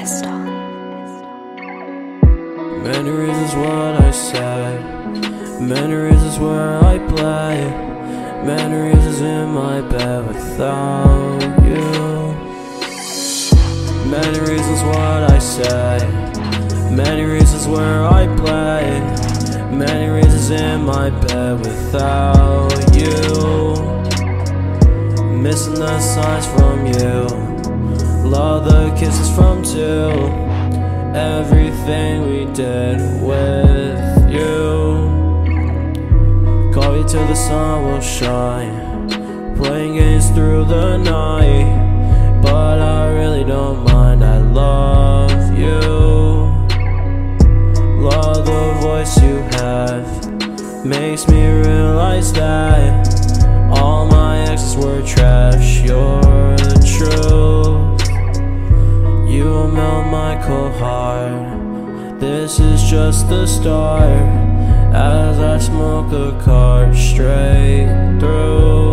Many reasons what I say, many reasons where I play, many reasons in my bed without you. Many reasons what I say, many reasons where I play, many reasons in my bed without you. Missing the signs from you, love the kisses from two, everything we did with you. Call you till the sun will shine, playing games through the night, but I really don't mind, I love you. Love the voice you have, makes me realize that all my exes were trash, you're the truth. You will melt my cold heart, this is just the start, as I smoke a card straight through.